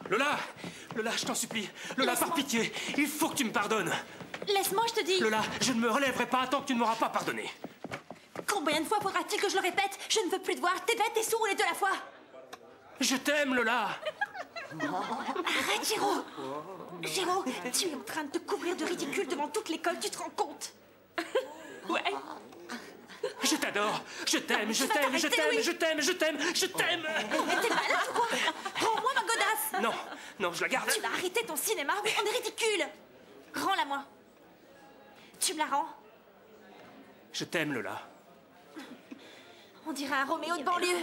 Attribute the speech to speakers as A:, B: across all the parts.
A: Lola! Lola, je t'en supplie. Lola, par pitié, il faut que tu me pardonnes.
B: Laisse-moi, je te dis.
A: Lola, je ne me relèverai pas tant que tu ne m'auras pas pardonné.
B: Combien de fois faudra-t-il que je le répète? Je ne veux plus te voir. T'es bête et sourd les deux à la fois.
A: Je t'aime, Lola.
B: Arrête, Géraud. Géraud, tu es en train de te couvrir de ridicule devant toute l'école, tu te rends compte? Ouais.
A: Je t'adore. Je t'aime, je t'aime, je t'aime, je t'aime, je t'aime, je t'aime.
B: Mais t'es malade ou quoi? Rends-moi ma godasse.
A: Non, non, je la garde.
B: Tu vas arrêter ton cinéma, oui, on est ridicule. Rends-la-moi. Tu me la rends?
A: Je t'aime, Lola.
B: On dirait un Roméo de banlieue.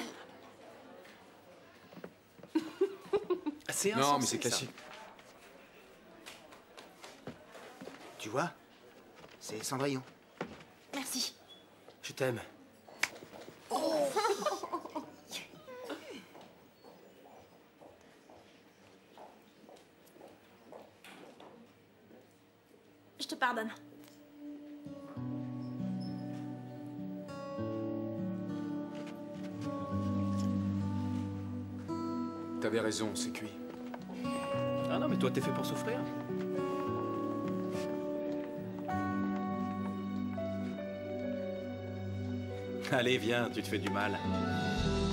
A: C'est
C: insensé, non, mais c'est classique.
D: Tu vois? C'est Cendrillon.
B: Merci.
A: Je t'aime.
B: Oh. Je te pardonne.
C: T'avais raison, c'est cuit.
A: Ah non, mais toi, t'es fait pour souffrir. Allez, viens, tu te fais du mal.